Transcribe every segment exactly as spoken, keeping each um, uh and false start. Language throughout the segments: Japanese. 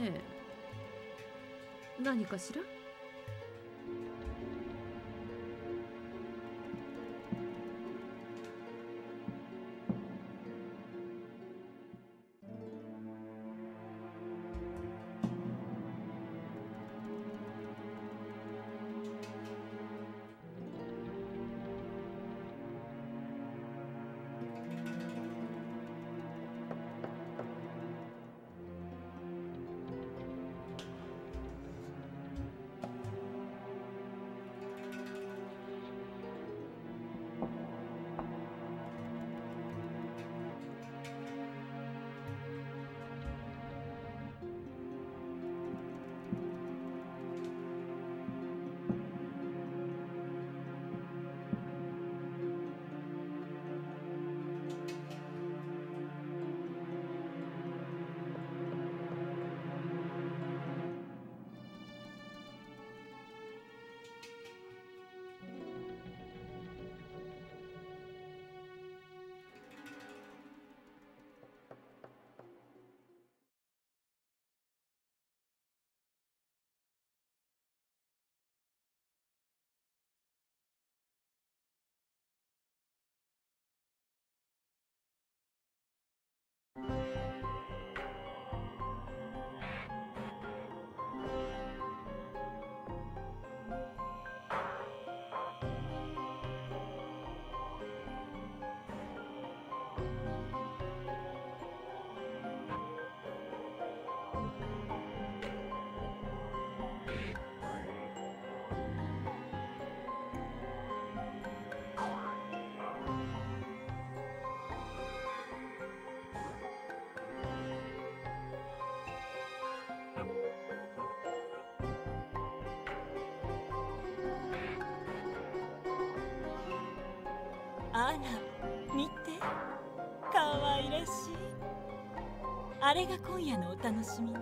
ね。何かしら？ あら、見て、かわいらしい。あれが今夜のお楽しみね。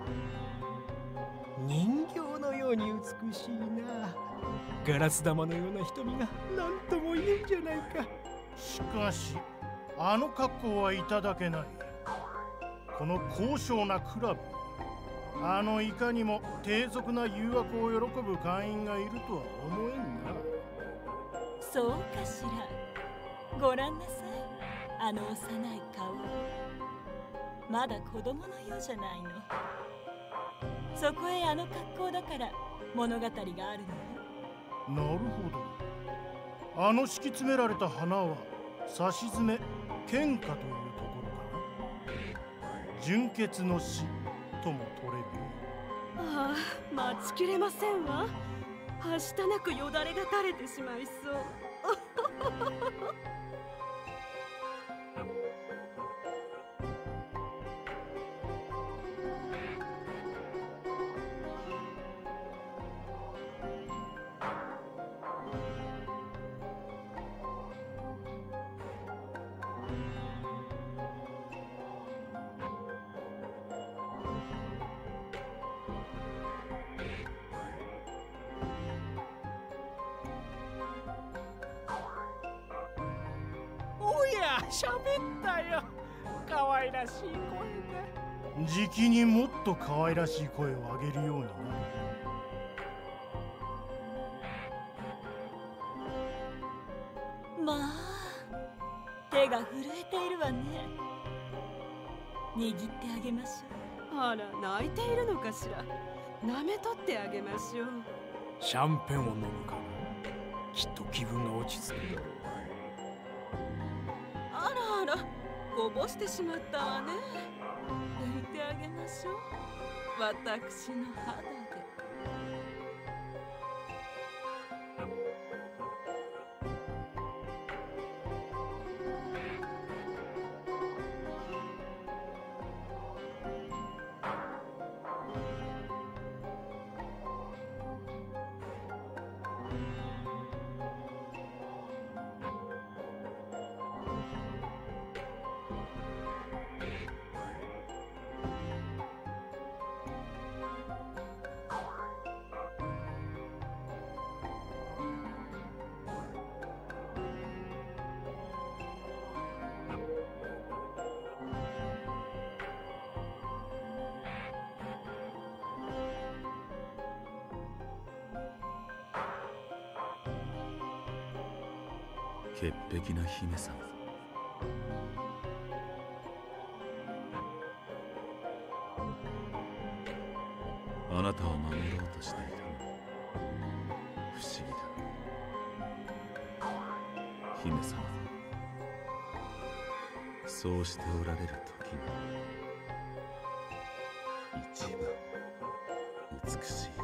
人形のように美しいな。ガラス玉のような瞳が何とも言えんじゃないか。 しかしあの格好はいただけない。この高尚なクラブ、あのいかにも低俗な誘惑を喜ぶ会員がいるとは思えんな。 そうかしら。ごらんなさい、あの幼い顔。まだ子供のようじゃないの。そこへあの格好だから物語があるのよ。 なるほど。あの敷き詰められた花はさしずめ喧嘩というところかな。純潔の死とも取れる。 ああ、待ちきれませんわ。はしたなくよだれが垂れてしまいそう。 おや、喋ったよ。可愛らしい声で。 じきにもっと可愛らしい声を上げるようになる。 まあ、手が震えているわね。握ってあげましょう。 あら、泣いているのかしら。舐めとってあげましょう。 シャンペンを飲むかな。きっと気分が落ち着くだろう。 あらあら、こぼしてしまったわね。拭いてあげましょう。私の肌で。 潔癖な姫様。あなたを守ろうとしていたの。不思議だ、姫様。そうしておられる時が一番美しい。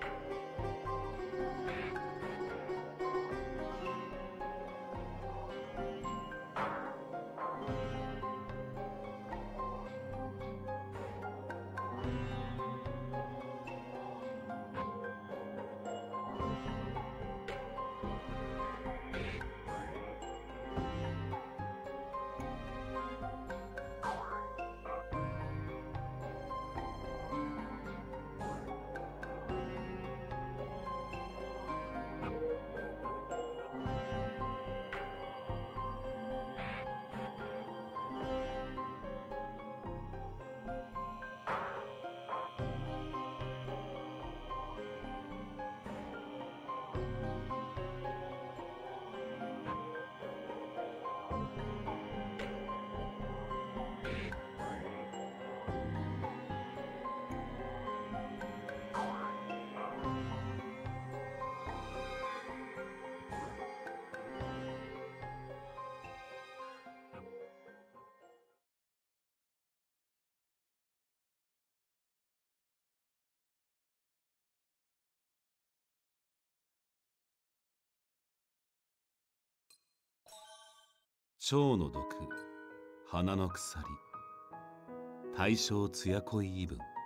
蝶の毒、花の鎖、大正艶恋異文。